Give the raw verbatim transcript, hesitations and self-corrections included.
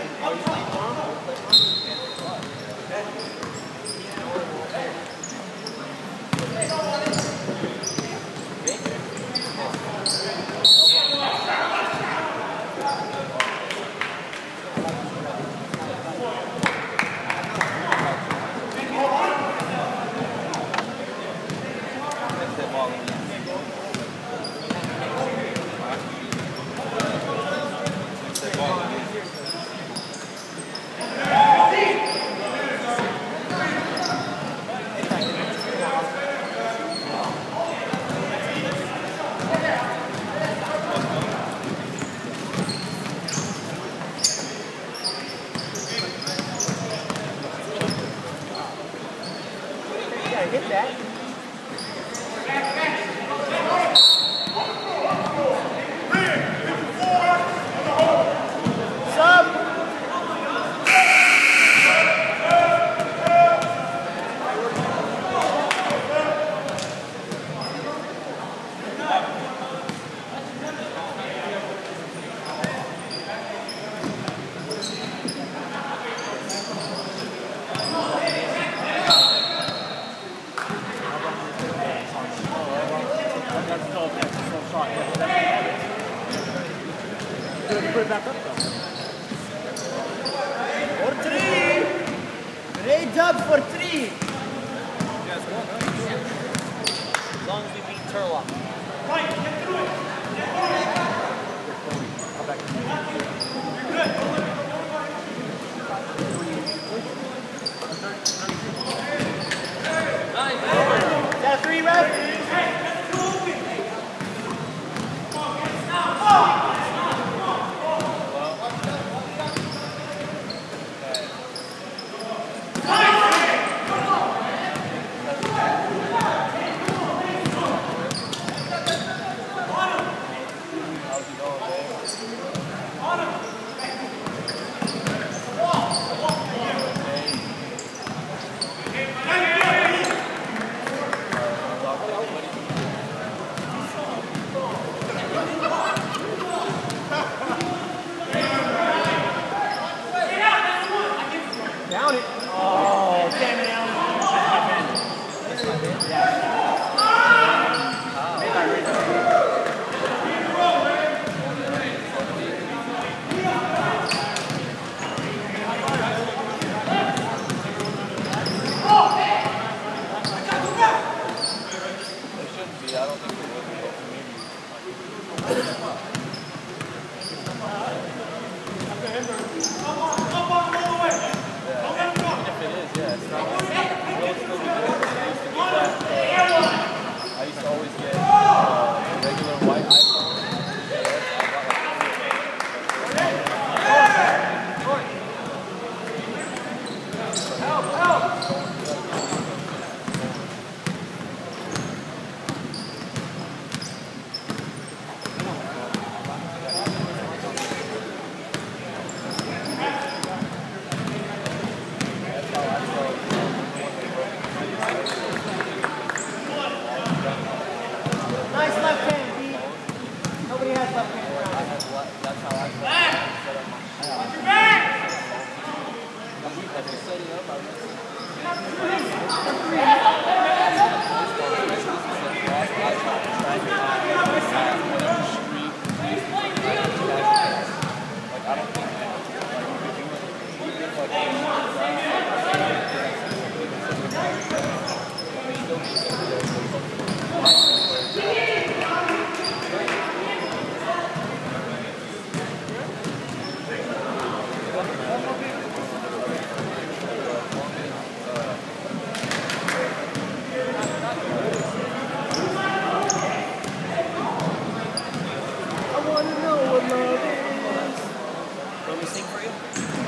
Hit that. Put it back up though. For three! Great job for three! As long as we beat Turlock. Right, get through it! Come back. Good! Nice! Is that a three, ref? Down it. Oh, damn it, Alan. That's my bad. Yeah. Oh. Maybe I read that. They shouldn't be. I don't think they would be. Come on, come on, all the way. If it is, yeah, it's not. It will still be good. I used to get that. Uh, I used to always get uh, regular white iPhone. Help, help! Nice left hand, B. Nobody has left hand around. That's how I felt. Watch your back! If you set it up, I would I don't think I wanna know what love is. Let me sing for you.